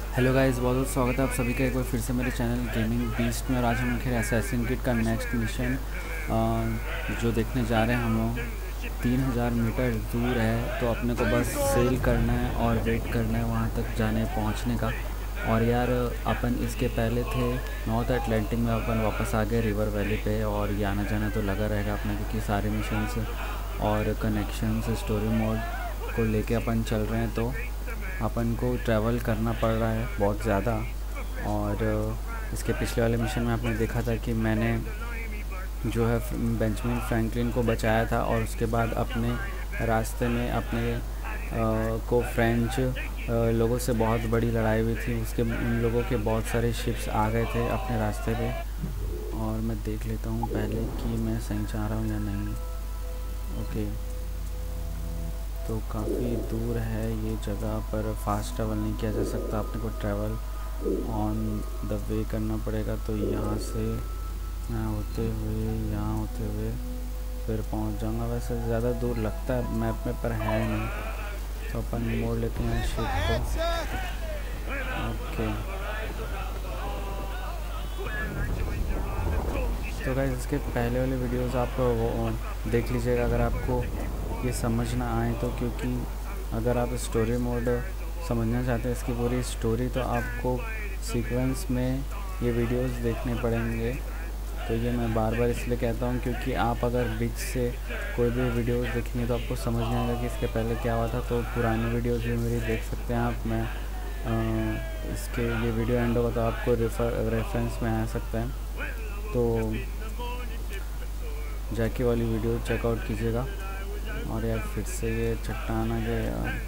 Hello guys, बहुत बहुत स्वागत है आप सभी का एक बार फिर से मेरे चैनल गेमिंग बीस्ट में। और आज हम खेल असैसिन क्रीड का नेक्स्ट मिशन जो देखने जा रहे हैं हम लोग। 3000 मीटर दूर है, तो अपने को बस सेल करना है और वेट करना है वहाँ तक जाने पहुँचने का। और यार अपन इसके पहले थे नॉर्थ अटलांटिक में, अपन वापस आ गए रिवर वैली पे। और ये आना जाना तो लगा रहेगा अपने, क्योंकि सारे मिशंस और कनेक्शंस स्टोरी मोड को लेके अपन चल रहे हैं। तो अपन को ट्रैवल करना पड़ रहा है बहुत ज़्यादा। और इसके पिछले वाले मिशन में आपने देखा था कि मैंने जो है बेंजामिन फ्रैंकलिन को बचाया था, और उसके बाद अपने रास्ते में अपने को फ्रेंच लोगों से बहुत बड़ी लड़ाई हुई थी। उसके उन लोगों के बहुत सारे शिप्स आ गए थे अपने रास्ते पे। और मैं देख लेता हूँ पहले कि मैं सही चाह रहा हूँ या नहीं। ओके, तो काफ़ी दूर है ये जगह, पर फास्ट ट्रैवल नहीं किया जा सकता। अपने को ट्रैवल ऑन द वे करना पड़ेगा। तो यहाँ से यहाँ होते हुए फिर पहुँच जाऊँगा। वैसे ज़्यादा दूर लगता है मैप में, पर है नहीं। तो अपन मोड़ लेते हैं शिप को। ओके, तो गाइस इसके पहले वाले वीडियोस आप वो देख लीजिएगा अगर आपको ये समझ ना आए तो। क्योंकि अगर आप स्टोरी मोड समझना चाहते हैं इसकी पूरी स्टोरी, तो आपको सीक्वेंस में ये वीडियोस देखने पड़ेंगे। तो ये मैं बार बार इसलिए कहता हूँ क्योंकि आप अगर बीच से कोई भी वीडियोस देखेंगे तो आपको समझ नहीं आएगा कि इसके पहले क्या हुआ था। तो पुरानी वीडियोस भी मेरी देख सकते हैं आप। मैं इसके ये वीडियो एंड होगा तो आपको रेफरेंस में आ सकता है। तो जैकी वाली वीडियो चेकआउट कीजिएगा। और यार फिर से ये चट्टान आ गया यार।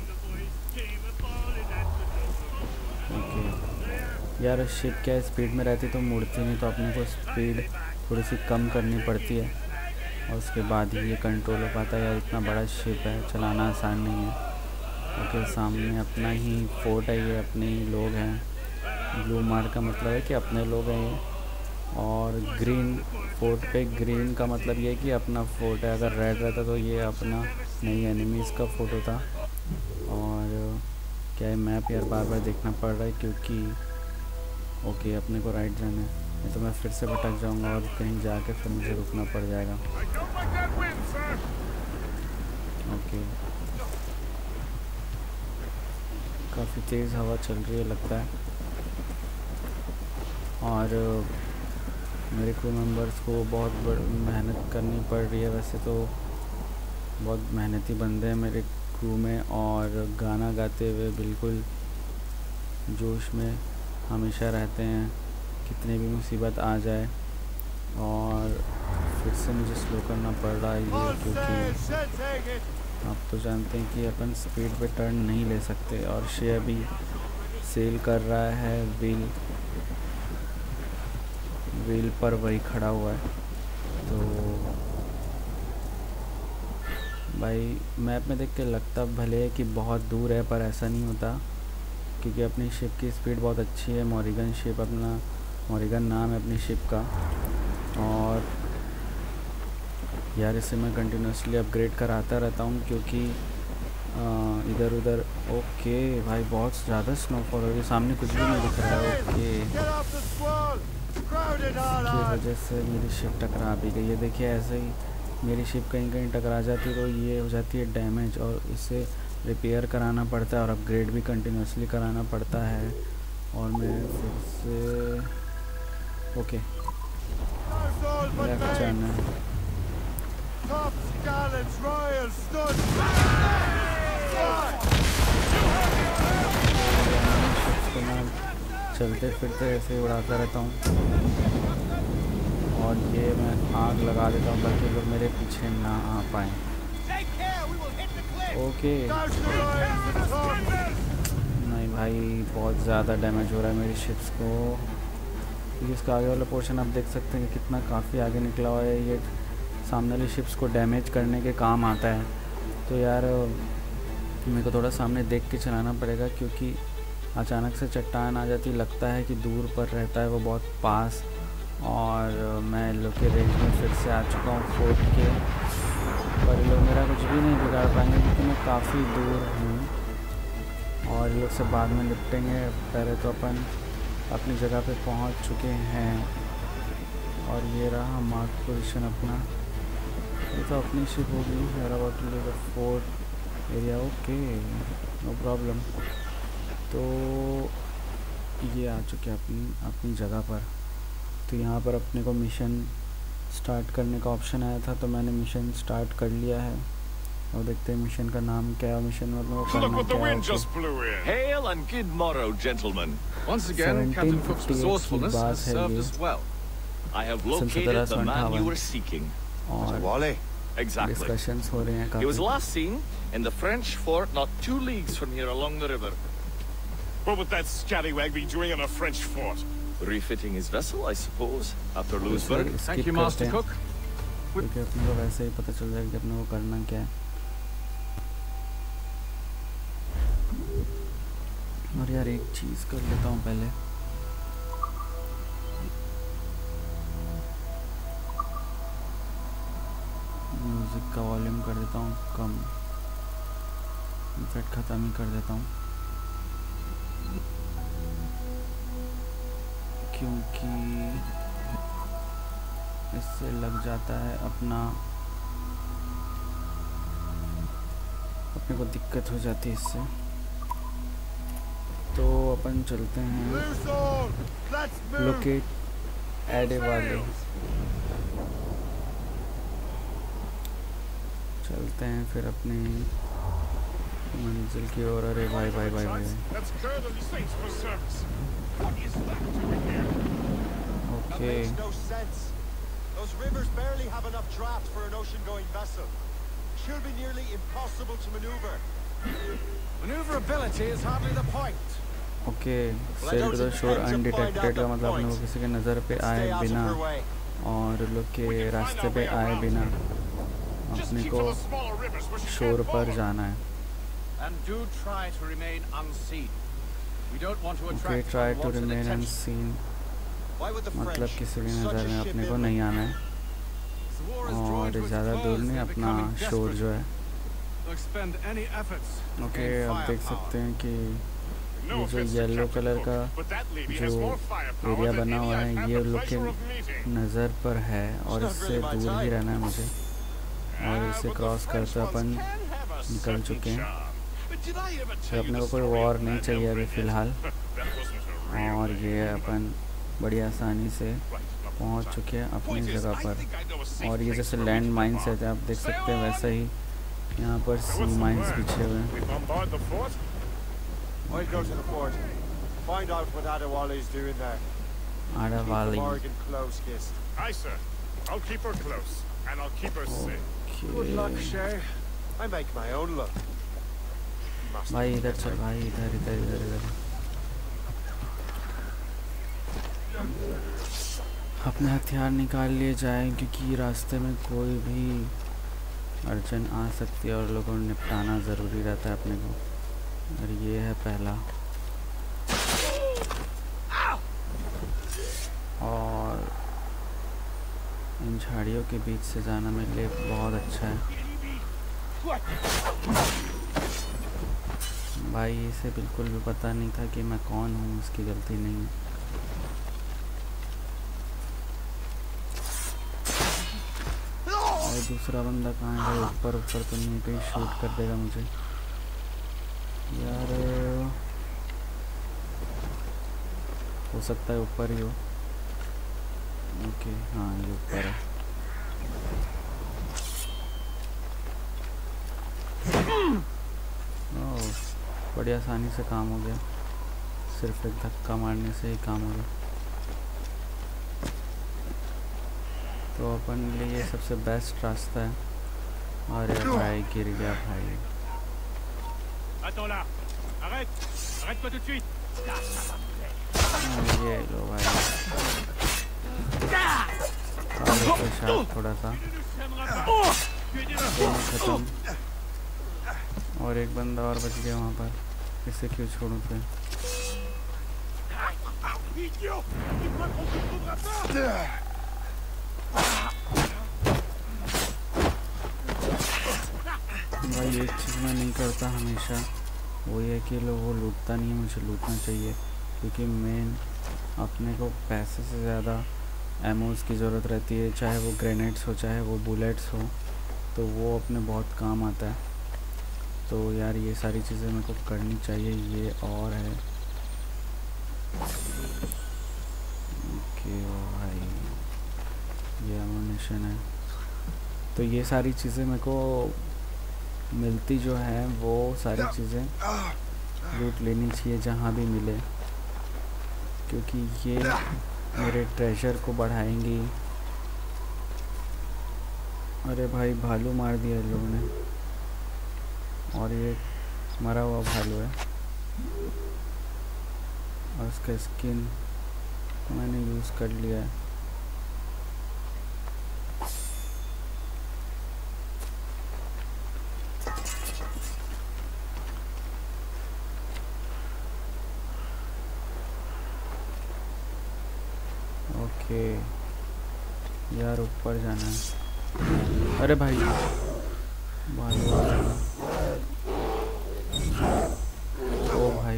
ओके यार, शिप क्या स्पीड में रहती तो मुड़ती नहीं, तो अपने को स्पीड थोड़ी सी कम करनी पड़ती है और उसके बाद ही ये कंट्रोल हो पाता है। यार इतना बड़ा शिप है, चलाना आसान नहीं है। ओके, सामने अपना ही फोर्ट है, ये अपने ही लोग हैं। ब्लू मार्क का मतलब है कि अपने लोग हैं ये। और ग्रीन फोर्ट पे ग्रीन का मतलब ये है कि अपना फोर्ट है। अगर रेड रहता तो ये अपना नहीं, एनिमीज़ का फोटो था। और क्या है, मैप यार बार बार देखना पड़ रहा है क्योंकि ओके अपने को राइट जाना है, नहीं तो मैं फिर से भटक जाऊंगा और कहीं जाके फिर मुझे रुकना पड़ जाएगा। ओके, काफ़ी तेज़ हवा चल रही है लगता है। और मेरे क्रू मेंबर्स को बहुत मेहनत करनी पड़ रही है। वैसे तो बहुत मेहनती बंदे हैं मेरे क्रू में, और गाना गाते हुए बिल्कुल जोश में हमेशा रहते हैं, कितनी भी मुसीबत आ जाए। और फिर से मुझे स्लो करना पड़ रहा है ये, क्योंकि आप तो जानते हैं कि अपन स्पीड पे टर्न नहीं ले सकते। और शेयर भी सेल कर रहा है, व्हील पर वही खड़ा हुआ है। तो भाई मैप में देख के लगता भले है कि बहुत दूर है, पर ऐसा नहीं होता, क्योंकि अपनी शिप की स्पीड बहुत अच्छी है। मॉरिगन शिप, अपना मॉरिगन नाम है अपनी शिप का। और यार इसे मैं कंटिन्यूसली अपग्रेड कराता रहता हूँ क्योंकि इधर उधर। ओके भाई, बहुत ज़्यादा स्नोफॉल हो रही है, सामने कुछ भी नहीं दिख रहा है। ओके, की वजह से मेरी शिप टकरा भी गई है। देखिए ऐसे ही मेरी शिप कहीं कहीं टकरा जाती तो ये हो जाती है डैमेज, और इसे रिपेयर कराना पड़ता है और अपग्रेड भी कंटिन्यूसली कराना पड़ता है। और मैं फिर से ओके लेफ्ट जाना है। तो मैं चलते फिरते ऐसे ही उड़ाता रहता हूँ, और ये मैं आग लगा देता हूँ ताकि लोग मेरे पीछे ना आ पाएँ। ओके नहीं भाई, बहुत ज़्यादा डैमेज हो रहा है मेरी शिप्स को। क्योंकि इसका आगे वाला पोर्शन आप देख सकते हैं कि कितना काफ़ी आगे निकला हुआ है। ये सामने वाली शिप्स को डैमेज करने के काम आता है। तो यार मेरे को थोड़ा सामने देख के चलाना पड़ेगा, क्योंकि अचानक से चट्टान आ जाती, लगता है कि दूर पर रहता है वो बहुत पास। और मैं लोग के रेंज में फिर से आ चुका हूँ फोर्ट के, पर लोग मेरा कुछ भी नहीं बिगाड़ पाएंगे क्योंकि मैं काफ़ी दूर हूँ। और ये लोग से बाद में निपटेंगे। पहले तो अपन अपनी जगह पे पहुंच चुके हैं और ये रहा मार्क पोजीशन अपना। ये तो अपनी शिप होगी। यार about to leave the fort area. Okay no problem. तो ये आ चुके हैं अपनी जगह पर। तो यहाँ पर अपने को मिशन स्टार्ट करने का ऑप्शन आया था, तो मैंने मिशन स्टार्ट कर लिया है और देखते हैं मिशन का नाम क्या है। मिशन मतलब करना क्या है। Hail and good morrow, gentlemen. Once again, Captain Cook's resourcefulness has served us well. I have located the man you were seeking. और exactly. Discussions हो रहे हैं काफी। He was last seen in the French fort not 2 leagues from here along the river. What would that scallywag be doing in a French fort? Refitting his vessel, I suppose, after Louisburg. Thank you, Master Cook. क्योंकि अपने को वैसे ही पता चल जाएगा कि अपने को करना क्या है। और यार एक चीज़ कर लेता हूँ पहले। म्यूज़िक का वॉल्यूम कर देता हूँ कम, इफेक्ट ख़त्म ही कर देता हूँ, क्योंकि इससे लग जाता है अपने को दिक्कत हो जाती है इससे। तो अपन चलते हैं लोकेट एडे वाले, चलते हैं फिर अपनी मंजिल की ओर। अरे भाई भाई भाई भाई, okay Those rivers barely have enough draft for an ocean-going vessel. Should be nearly impossible to maneuver. Maneuverability is hardly the point. Okay, sail to the shore undetected का मतलब अपने को किसी के नज़र पे आए बिना और लोग के रास्ते पे आए बिना अपने को शोर पर जाना है। Okay, try to remain unseen मतलब किसी की नज़र में अपने को नहीं आना है और ज़्यादा दूर नहीं अपना शोर जो है। ओके, आप देख सकते हैं कि ये जो येलो कलर का जो एरिया बना हुआ है ये लोग के नज़र पर है और इससे दूर ही रहना है मुझे, और इसे क्रॉस करते अपन निकल चुके हैं। तो अपने को कोई वॉर नहीं चाहिए अभी फ़िलहाल, और ये अपन बड़ी आसानी से पहुंच चुके हैं अपनी जगह पर। और ये जैसे लैंड माइंस है आप देख सकते हैं, वैसे ही यहाँ पर सी माइंस बिछे हुए हैं। I'll go to the fort. Find out what Adewale is doing there. Adewale. Morgan close kissed. Aye, sir. I'll keep her close, and I'll keep her safe. Good luck, Shay. I make my own luck. भाई इधर चल, भाई इधर इधर इधर इधर। अपने हथियार निकाल लिए जाएं क्योंकि रास्ते में कोई भी अड़चन आ सकती है और लोगों को निपटाना ज़रूरी रहता है अपने को। और ये है पहला, और इन झाड़ियों के बीच से जाना मेरे लिए बहुत अच्छा है। भाई इसे बिल्कुल भी पता नहीं था कि मैं कौन हूँ, इसकी गलती नहीं है। और दूसरा बंदा कहाँ है? ऊपर ऊपर तो नहीं, पे शूट कर देगा मुझे यार। हो सकता है ऊपर ही हो। ओके हाँ ये ऊपर है। ओह बड़ी आसानी से काम हो गया, सिर्फ एक धक्का मारने से ही काम हो गया। तो अपन लिए ये सबसे बेस्ट रास्ता है। अरे भाई गिर गया भाई। ये लो भाई, थोड़ा सा खत्म, और एक बंदा और बच गया वहाँ पर। इसे क्यों छोड़ूं फिर? भाई एक चीज़ मैं नहीं करता हमेशा, वो ये कि लोग वो लूटता नहीं है, मुझे लूटना चाहिए क्योंकि मेन अपने को पैसे से ज़्यादा एमोस की ज़रूरत रहती है, चाहे वो ग्रेनेड्स हो चाहे वो बुलेट्स हो, तो वो अपने बहुत काम आता है। तो यार ये सारी चीज़ें मेरे को करनी चाहिए। ये और है ओके भाई, ये एमुनेशन है। तो ये सारी चीज़ें मेरे को मिलती जो है वो सारी चीज़ें लूट लेनी चाहिए जहाँ भी मिले, क्योंकि ये मेरे ट्रेजर को बढ़ाएंगी। अरे भाई भालू मार दिया इन लोगों ने, और ये मरा हुआ भालू है और उसका स्किन मैंने यूज़ कर लिया है। ओके यार ऊपर जाना है। अरे भाई भालू आ गया। ओ भाई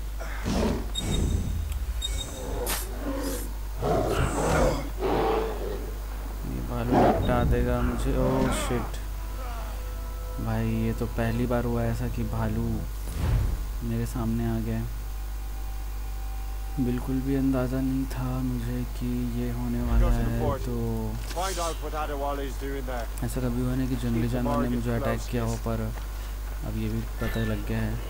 ये भालू निपटा देगा मुझे। ओ शिट भाई, ये तो पहली बार हुआ ऐसा कि भालू मेरे सामने आ गया। बिल्कुल भी अंदाज़ा नहीं था मुझे कि ये होने वाला है। तो ऐसा कभी हुआ नहीं कि जंगली जानवर ने मुझे अटैक किया हो, पर अब ये भी पता लग गया है।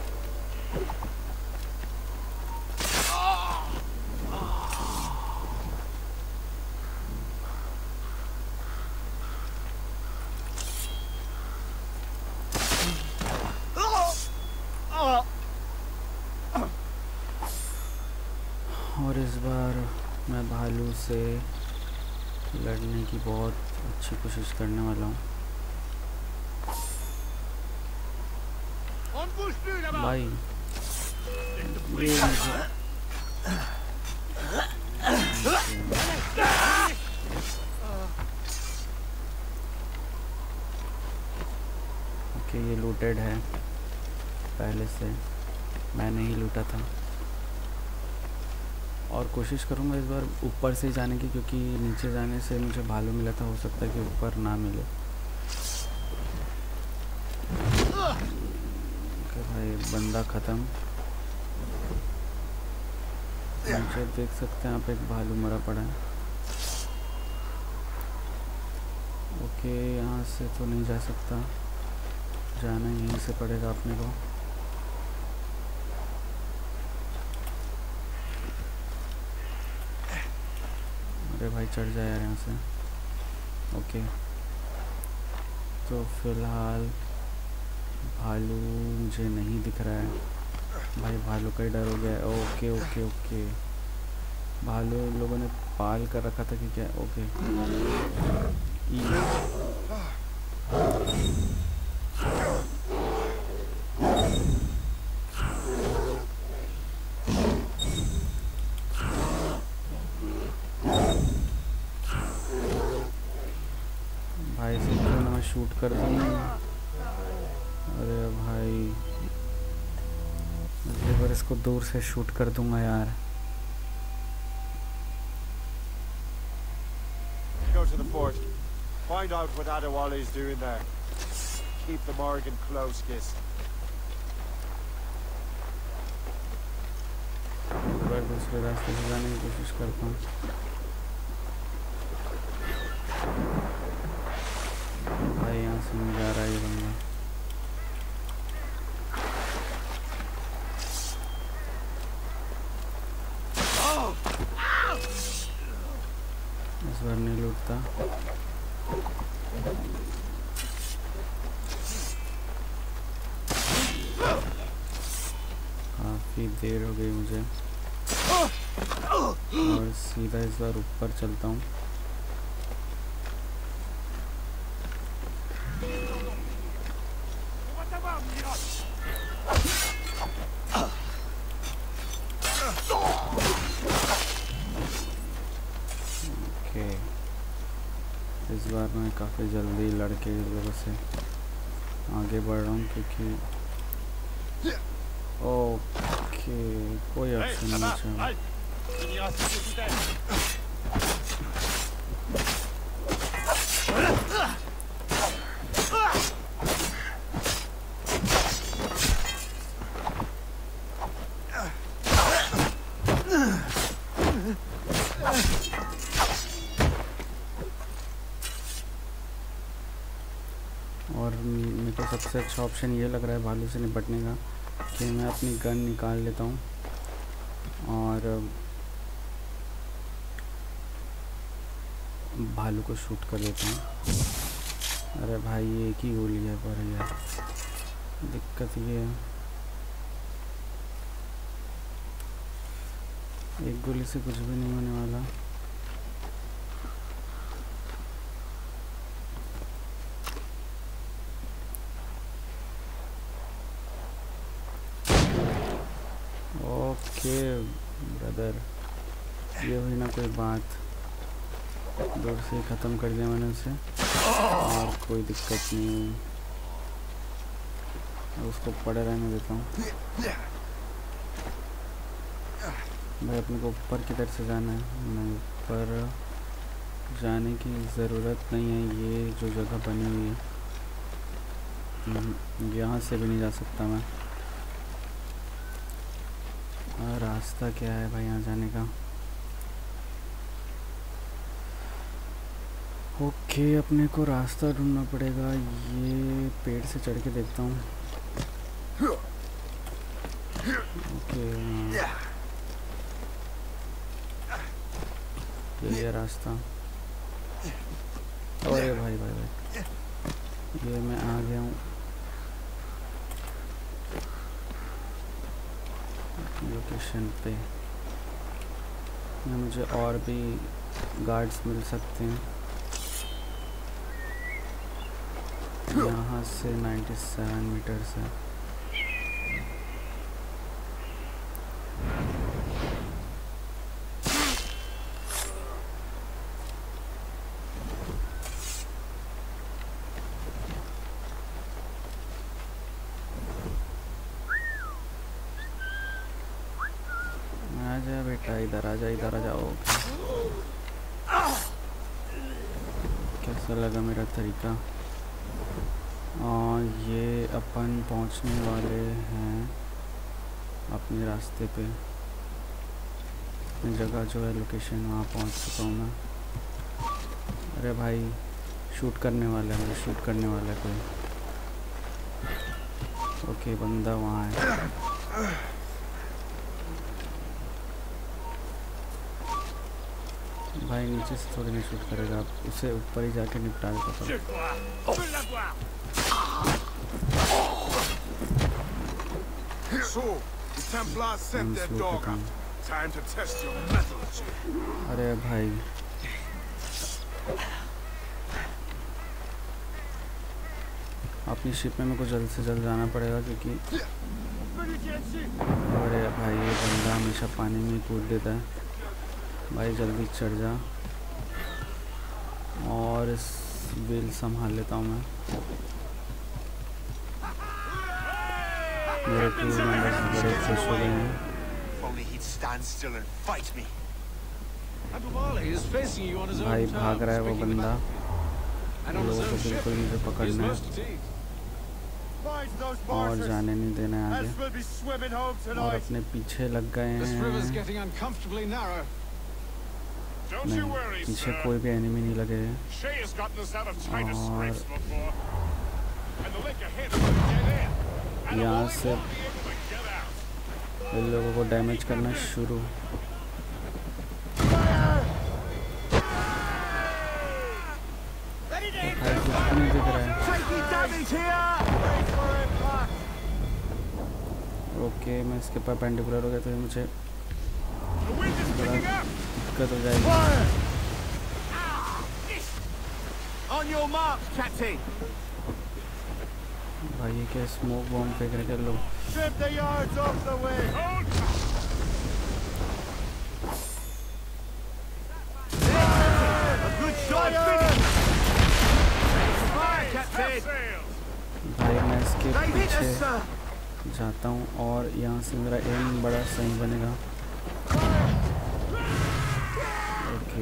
और इस बार मैं भालू से लड़ने की बहुत अच्छी कोशिश करने वाला हूँ भाई। ये ओके ये लूटेड है, पहले से मैंने ही लूटा था। और कोशिश करूँगा इस बार ऊपर से जाने की, क्योंकि नीचे जाने से मुझे भालू मिला था, हो सकता है कि ऊपर ना मिले। ओके भाई बंदा ख़त्म। नीचे देख सकते हैं आप, एक भालू मरा पड़ा है। ओके यहाँ से तो नहीं जा सकता, जाना यहीं से पड़ेगा अपने को। अरे भाई चढ़ जाए यार यहाँ से। ओके तो फ़िलहाल भालू मुझे नहीं दिख रहा है भाई, भालू का ही डर हो गया है। ओके ओके ओके, भालू लोगों ने पाल कर रखा था कि क्या। ओके भाई से क्यों ना मैं शूट कर दूँ। अरे भाई एक बार इसको दूर से शूट कर दूंगा यार। Go to the fort. Find out what Adewale is doing there. Keep the Morgan close, Kiss. एक बार दूसरे रास्ते से जाने की कोशिश करता हूँ। भाई यहाँ से नहीं जा रहा है ये बंदा। इस बार नहीं लूटता। काफ़ी देर हो गई मुझे, और सीधा इस बार ऊपर चलता हूँ। इस बार मैं काफ़ी जल्दी लड़के लोगों से आगे बढ़ रहा हूँ, क्योंकि ओके, कोई ऑप्शन नहीं है। और मेरे को सबसे अच्छा ऑप्शन ये लग रहा है भालू से निपटने का कि मैं अपनी गन निकाल लेता हूँ और भालू को शूट कर देता हूँ। अरे भाई ये एक ही गोली है पर यार दिक्कत ये है, एक गोली से कुछ भी नहीं होने वाला। ओके ब्रदर, ये हुई ना कोई बात, दूर से ही ख़त्म कर दिया मैंने उसे और कोई दिक्कत नहीं हुई। उसको पड़े रहने देता हूँ। भाई अपने को ऊपर की तरफ से जाना है, नहीं ऊपर जाने की ज़रूरत नहीं है। ये जो जगह बनी हुई है यहाँ से भी नहीं जा सकता मैं। रास्ता क्या है भाई यहाँ जाने का? ओके, अपने को रास्ता ढूंढना पड़ेगा। ये पेड़ से चढ़ के देखता हूँ। ओके ये रास्ता। अरे भाई भाई भाई, ये मैं आ गया हूँ लोकेशन पे। मुझे और भी गार्ड्स मिल सकते हैं। यहाँ से 97 मीटर से बेटा, इधर आ जा, इधर आ जाओ। कैसा लगा मेरा तरीका? और ये अपन पहुंचने वाले हैं अपने रास्ते पे। जगह जो है लोकेशन, वहाँ पहुंच चुका हूँ मैं। अरे भाई शूट करने वाला है, मुझे शूट करने वाला है कोई। ओके बंदा वहाँ है। भाई नीचे से थोड़ी नहीं शूट करेगा, आप उसे ऊपर ही जाके निपटा देता था। अरे भाई अपनी शिप में मेरे को जल्द से जल्द जाना पड़ेगा क्योंकि अरे भाई ये बंदा हमेशा पानी में कूद देता है। भाई जल्दी चढ़ जा और इस व्हील संभाल लेता हूँ मैं। मेरे क्रू मेंबर्स बड़े खुश हो गए हैं। भाई भाग रहा है वो बंदा, लोगों को बिल्कुल मुझे पकड़ना है और जाने नहीं देना है आगे। और अपने पीछे लग गए हैं। नहीं, पीछे कोई भी एनिमी नहीं लगे हैं। और यहाँ से इन लोगों को डैमेज करना शुरू। भाई कुछ भी नहीं दिख रहा है। ओके मैं इसके परपेंडिकुलर हो गया तो मुझे दिक्कत हो जाएगी। भाई ये क्या स्मोक बॉम्ब फेंक रहे हैं लोग। भाई मैं इसके पीछे चाहता हूँ और यहाँ से मेरा एम बड़ा सही बनेगा। ओके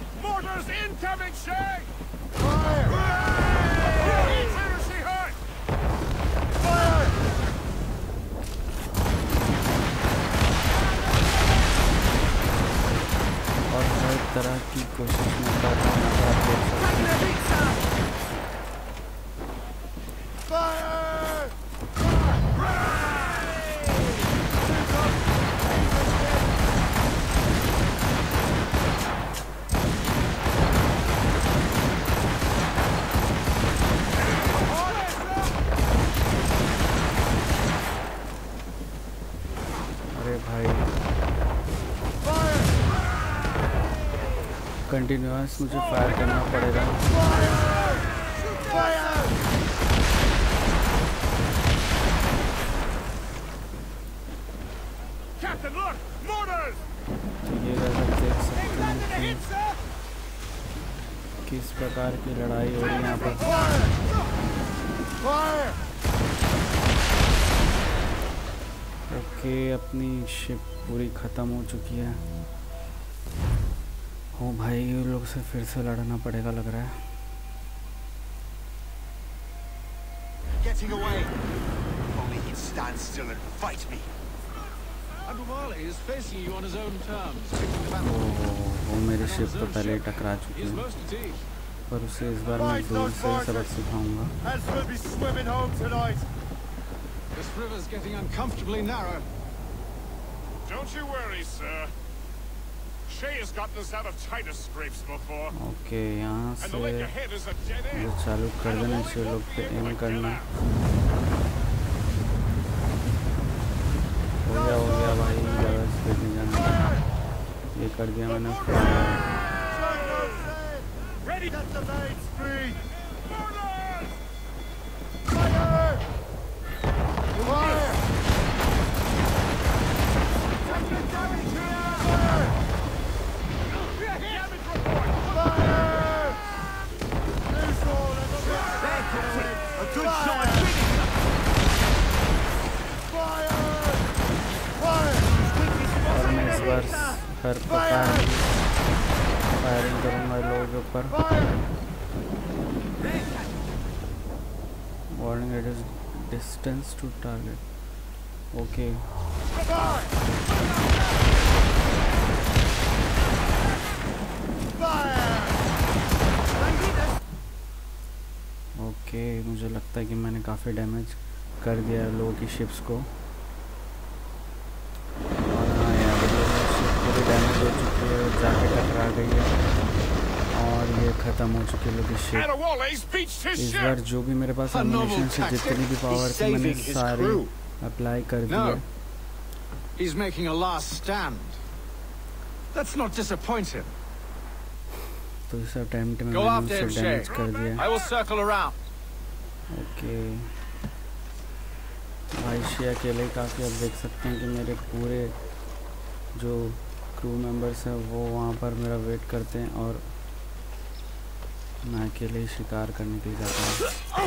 और हर तरह की कोशिश मैं कर रहा हूँ, आप देख सकते हैं। अरे भाई कंटिन्यूअस मुझे फायर करना पड़ेगा। तो ये देख सकते हैं कि किस प्रकार की लड़ाई हो रही है यहाँ पर। ओके अपनी शिप पूरी ख़त्म हो चुकी है। ओ भाई ये लोग से फिर से लड़ना पड़ेगा लग रहा है। Getting away. Only he'd stand still and fight me. Aduvale is facing you on his own terms. वो मेरी शिप तो पहले ही टकरा चुकी है, पर उसे इस बार मैं दूर से सबक सिखाऊंगा। We'll be swimming home tonight. This river's getting uncomfortably narrow. Don't you worry, sir. Shay has gotten us out of tighter scrapes before. Okay यहाँ And से the lake ahead is a dead जो end. चालू कर देना चाहिए लोग पे M करना। हो गया भाई, ज़्यादा स्पीड नहीं जाना। ये कर दिया मैंने। Ready? Get the mains free. और मैं इस बार हर प्रकार फायरिंग करूँगा लोगों के ऊपर। Warning reduce distance to target. Okay okay मुझे लगता है कि मैंने काफ़ी डैमेज कर दिया है लोगों की शिप्स को। और हाँ यार शिप पूरी डैमेज हो चुकी है, जाके टकरा गई है और ये ख़त्म हो चुकी है लोगों की शिप। इस बार जो भी मेरे पास एमिनेशन से जितनी भी पावर थी मैंने सारी अप्लाई कर दी है। He's making a last stand. Let's not disappoint him. तो इस अटेम्प्ट में Go मैंने after him, उसे डैमेज Shay. कर दिया। I will circle around. Okay भाई शे अकेले काफ़ी, आप देख सकते हैं कि मेरे पूरे जो क्रू मेंबर्स हैं वो वहाँ पर मेरा वेट करते हैं और मैं अकेले ही शिकार करने के लिए जाता हूँ।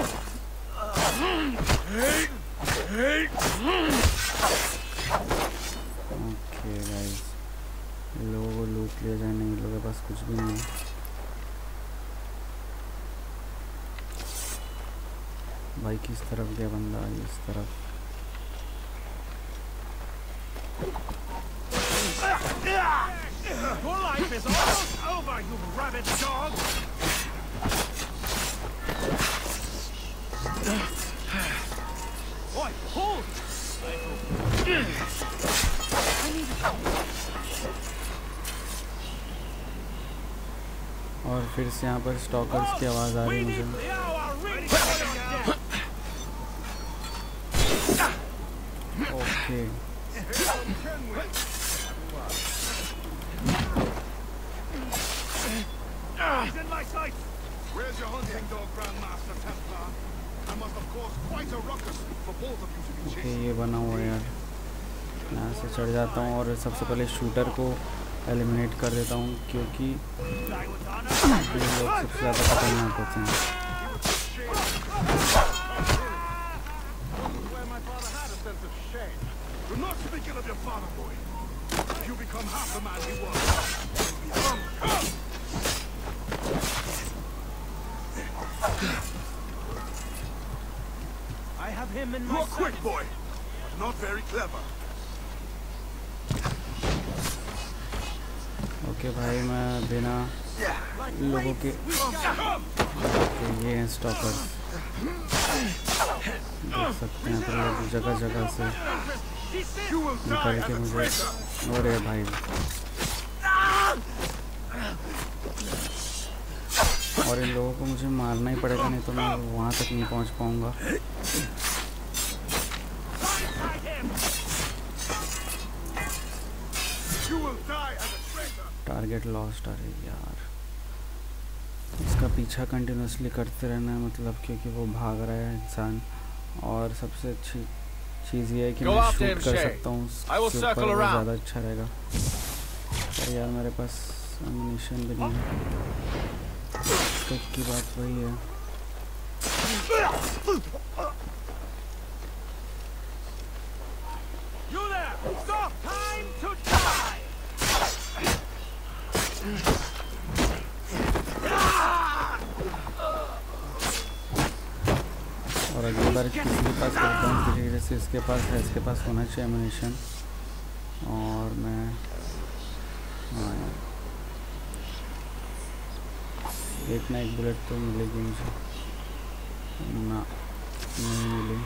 ओके गाइस लोगों को लूट लिया जाए, नहीं लोगों के पास कुछ भी नहीं है। भाई किस तरफ गया बंदा? इस तरफ। Your life is almost over, you rabid dog! Boy, hold! और फिर से यहाँ पर स्टॉकर्स की आवाज़ आ रही है मुझे। Okay In my sight! Where's your hunting dog, Grandmaster Templar? I must have caused quite a ruckus for both of you to be okay chased. ये बना हुआ है यार। यहाँ से चढ़ जाता हूँ और सबसे पहले शूटर को एलिमिनेट कर देता हूँ क्योंकि ये लोग सबसे ज़्यादा खतरनाक होते हैं। Where my father had us then, words of shame. We're not speaking of your father, boy. You become half the man he was. I have him in my You're quick, boy, but not very clever. Okay भाई, मैं बिना लोगों के ये हैं stoppers, देख सकते हैं तो लोग जगह जगह से निकल के मुझे, और ये भाई और इन लोगों को मुझे मारना ही पड़ेगा, नहीं तो मैं वहाँ तक नहीं पहुँच पाऊँगा। Target lost. अरे यार, इसका पीछा कंटिन्यूसली करते रहना है, मतलब क्योंकि वो भाग रहा है इंसान, और सबसे अच्छी चीज़ ये है कि मैं शूट कर सकता हूँ उसके ऊपर, वो ज़्यादा अच्छा रहेगा। पर यार मेरे पास एमुनिशन भी नहीं है, की बात वही है। और अगली बार किसी के पास करता हूँ, जैसे इसके पास है, इसके पास होना चाहिए एमुनिशन, और मैं हाँ यार एक ना एक बुलेट तो मिलेगी मुझे, ना नहीं मिली।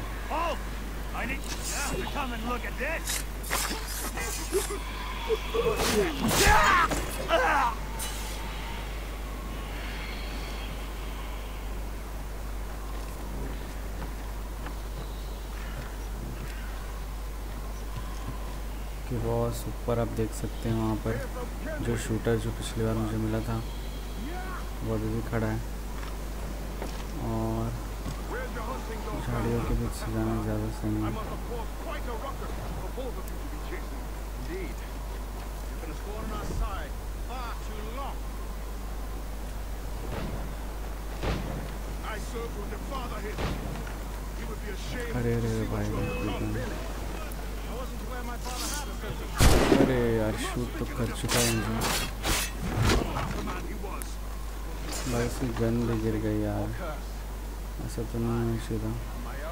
कि बॉस ऊपर आप देख सकते हैं, वहाँ पर जो शूटर जो पिछली बार मुझे मिला था वो अभी भी खड़ा है, और झाड़ियों के बीच से जाना ज़्यादा सही है। अरे अरे भाई, अरे यार शूट तो कर चुका है मुझे भाई, इसकी गन भी गिर गई यार, ऐसा तो नहीं होना चाहिए था।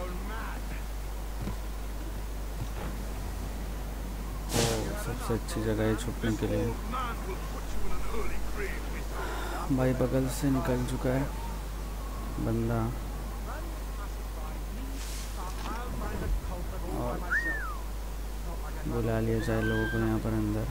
ओ सबसे अच्छी जगह है छुपने के लिए। भाई बगल से निकल चुका है बंदा, और बुला लिया जाए लोगों को यहाँ पर अंदर।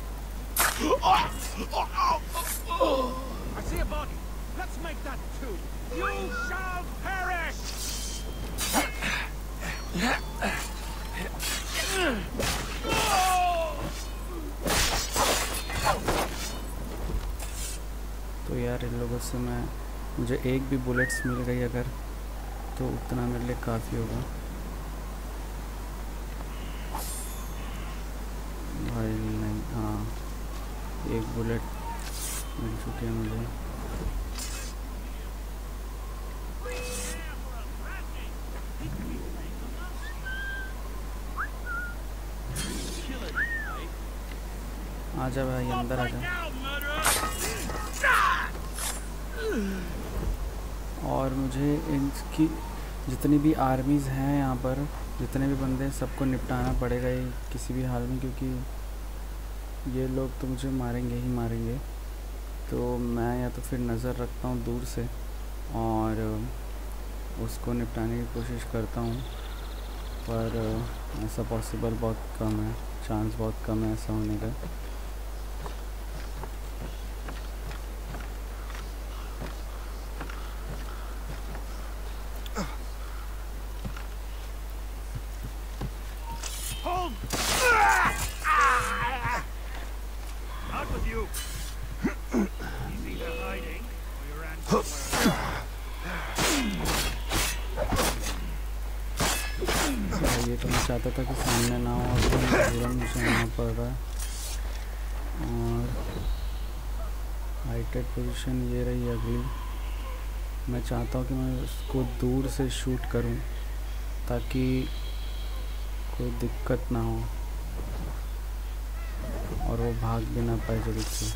तो यार इन लोगों से मुझे एक भी बुलेट्स मिल गई अगर, तो उतना मेरे लिए काफ़ी होगा भाई। नहीं, हाँ एक बुलेट मिल चुकी है मुझे। आजा भाई अंदर आजा। और मुझे इनकी जितनी भी आर्मीज़ हैं यहाँ पर, जितने भी बंदे, सबको निपटाना पड़ेगा ये किसी भी हाल में, क्योंकि ये लोग तो मुझे मारेंगे ही मारेंगे। तो मैं या तो फिर नज़र रखता हूँ दूर से और उसको निपटाने की कोशिश करता हूँ, पर ऐसा पॉसिबल बहुत कम है, चांस बहुत कम है ऐसा होने का। ये तो मैं चाहता था कि सामने ना हो, और मुझे आना पड़ रहा है। और हाइटेड पोजीशन ये रही अगली। मैं चाहता हूँ कि मैं उसको दूर से शूट करूँ ताकि कोई दिक्कत ना हो और वो भाग भी ना पाए जल्दी से।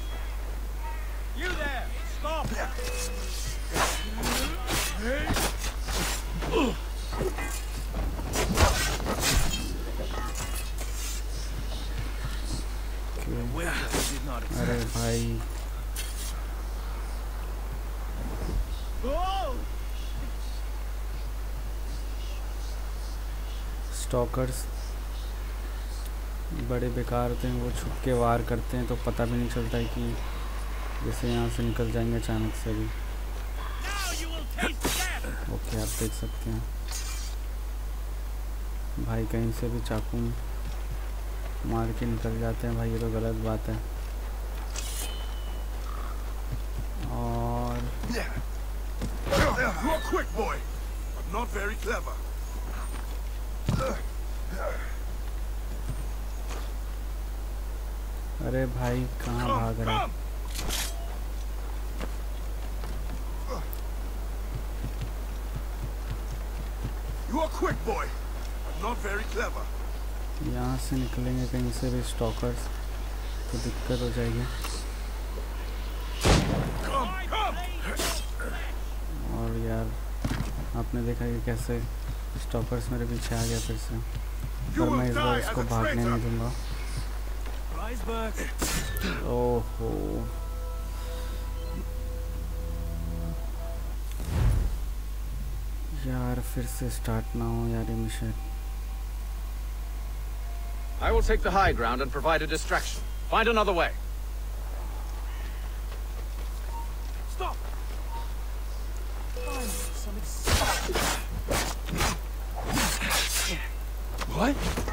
अरे भाई स्टॉकर्स बड़े बेकार होते हैं, वो छुप के वार करते हैं तो पता भी नहीं चलता है कि जैसे यहाँ से निकल जाएंगे अचानक से भी। ओके आप देख सकते हैं भाई कहीं से भी चाकू मार के निकल जाते हैं भाई, ये तो गलत बात है। और अरे भाई कहाँ भाग रहा है? यहाँ से निकलेंगे कहीं से भी स्टॉकर्स तो दिक्कत हो जाएगी। और यार आपने देखा कि कैसे स्टॉकर्स मेरे पीछे आ गया फिर से, पर मैं इस बार इसको भागने नहीं दूंगा। ओहो यार फिर से स्टार्ट ना हो यार ये mission. I will take the high ground and provide a distraction. Find another way. Stop. What?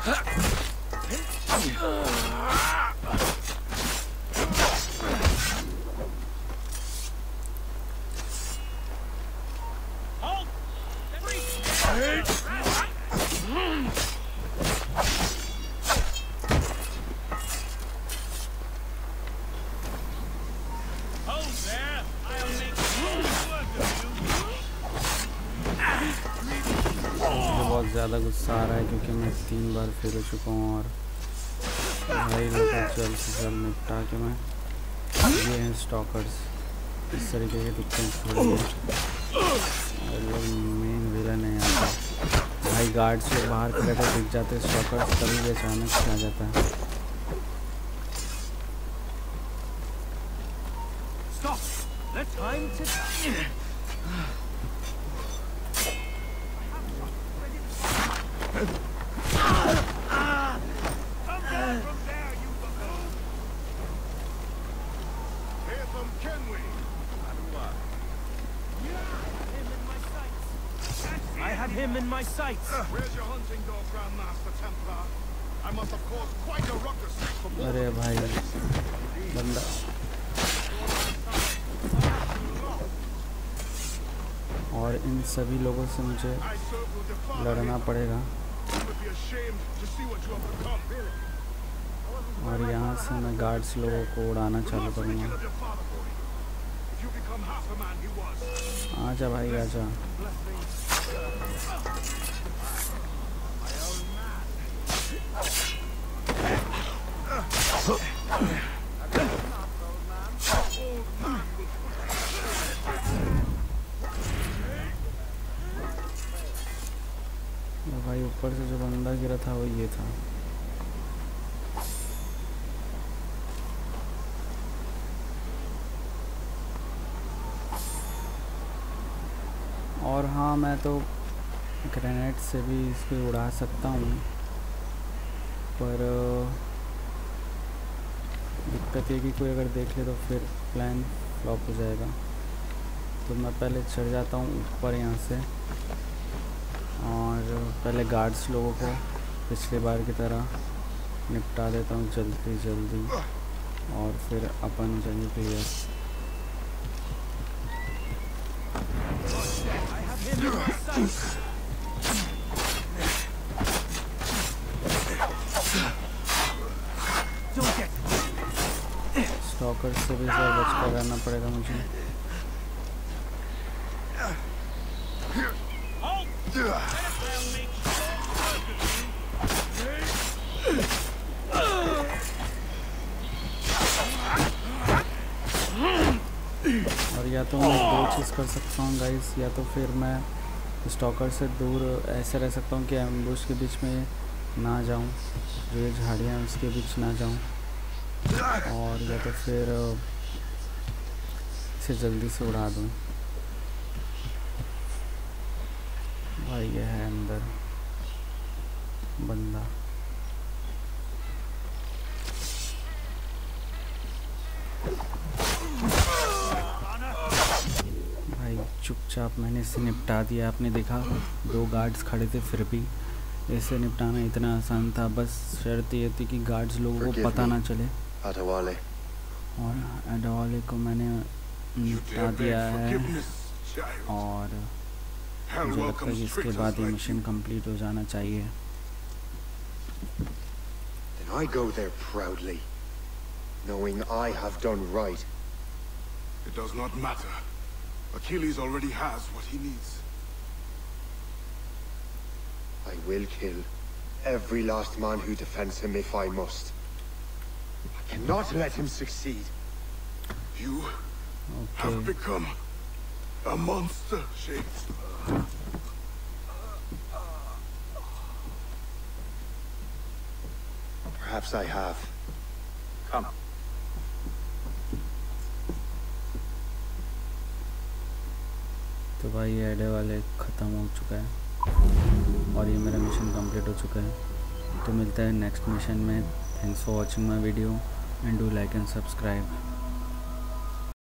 बहुत ज़्यादा गुस्सा आ रहा है क्योंकि मैं 3 बार फेल हो चुका हूँ और भाई लोग जल्द से जल्द निपटा के मैं ये हैं स्टॉकर्स इस तरीके के दिखते हैं थोड़े और लोग मेन विलन है यहाँ पर। भाई गार्ड्स लोग बाहर खड़े थे दिख जाते स्टॉकर्स, तभी भी अचानक से आ जाता है। Him in my sights. Where's your hunting dog, Grandmaster Templar? I must have caused quite a ruckus for both. अरे भाई बंदा और इन सभी लोगों से मुझे लड़ना पड़ेगा और यहाँ से मैं गार्ड्स लोगों को उड़ाना चालू करूँगा। आजा भाई आजा। भाई ऊपर से जो बंदा गिरा था वो ये था। और हाँ मैं तो ग्रेनेड से भी इसको उड़ा सकता हूँ, पर दिक्कत ये कि कोई अगर देख ले तो फिर प्लान फ्लॉप हो जाएगा। तो मैं पहले चढ़ जाता हूँ ऊपर यहाँ से और पहले गार्ड्स लोगों को पिछली बार की तरह निपटा देता हूँ जल्दी जल्दी और फिर अपन जाएंगे क्लियर। स्टॉकर से भी सर बच कर रहना पड़ेगा मुझे। और या तो मैं दो चीज़ कर सकता हूँ गाइस, या तो फिर मैं स्टॉकर से दूर ऐसे रह सकता हूँ कि एम्बुश के बीच में ना जाऊँ, जो ये झाड़ियाँ हैं उसके बीच ना जाऊँ, और या तो फिर इसे जल्दी से उड़ा दूँ। भाई ये है अंदर बंदा। भाई चुपचाप मैंने इसे निपटा दिया। आपने देखा 2 गार्ड्स खड़े थे, फिर भी इसे निपटाना इतना आसान था। बस शर्त ये थी कि गार्ड्स लोगों को पता ना चले। Adewale. और एडवाले को मैंने निपटा दिया है, और मुझे लगता है कि इसके बाद ही मिशन कंप्लीट हो जाना चाहिए। Then I go there proudly, knowing I have done right. It does not matter. Achilles already has what he needs. I will kill every last man who defends him if I must. I cannot let him succeed. You have become a monster, Shades. Perhaps I have. Come. तो भाई ये एडवाले ख़त्म हो चुका है और ये मेरा मिशन कंप्लीट हो चुका है। तो मिलता है नेक्स्ट मिशन में। Thanks for watching my video and do like and subscribe.